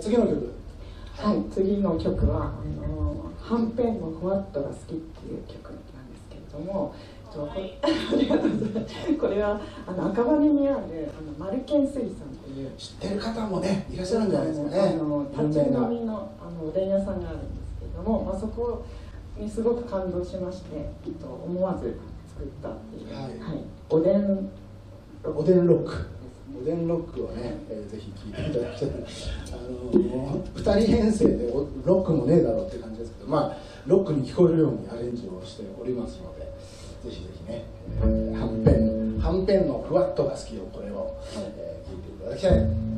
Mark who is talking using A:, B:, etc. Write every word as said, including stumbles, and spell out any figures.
A: 次の曲。
B: はい、次の曲はあのはんぺんのふわっとが好きっていう曲なんですけれども、これありがとうございます。これはあの赤羽にあるあのマルケン水産という
A: 知ってる方もねいらっしゃるんじゃないですかね。
B: あの立ち飲みのあのおでん屋さんがあるんですけれども、まあ、そこにすごく感動しまして、えっと、思わず作ったっていう、はいはい、おでん
A: おでんロック。おでんロックをね、えー、ぜひ聴いていただきたい。あのふたり編成でロックもねえだろうって感じですけど、まあロックに聞こえるようにアレンジをしておりますので、ぜひぜひね、えー、はんぺんはんぺんのふわっとが好きをこれを、えー、聞いていただきたい。